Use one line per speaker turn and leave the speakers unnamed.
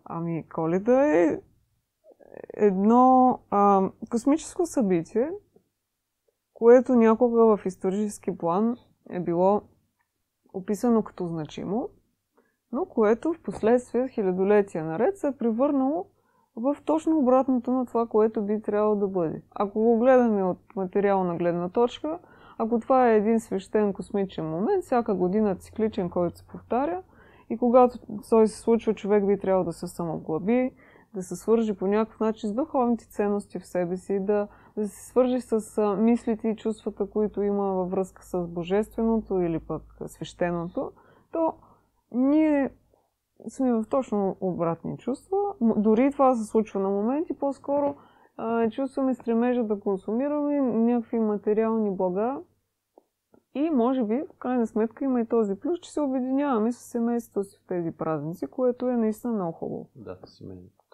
Ами, Коледа е едно космическо събитие, което някога в исторически план е било описано като значимо, но което в последствие, хилядолетия наред, се е превърнало в точно обратното на това, което би трябвало да бъде. Ако го гледаме от материална гледна точка, ако това е един свещен космичен момент, всяка година цикличен, който се повтаря, и когато той се случва, човек би трябвало да се самоглаби, да се свържи по някакъв начин с духовните ценности в себе си, да се свържи с мислите и чувствата, които има във връзка с божественото или пък свещеното, то ние сме в точно обратни чувства. Дори това се случва на моменти, по-скоро чувстваме стремежа да консумираме някакви материални блага и може би, в крайна сметка, има и този плюс, че се обединяваме с семейството си в тези празници, което е наистина много хубаво.
Да, семейно.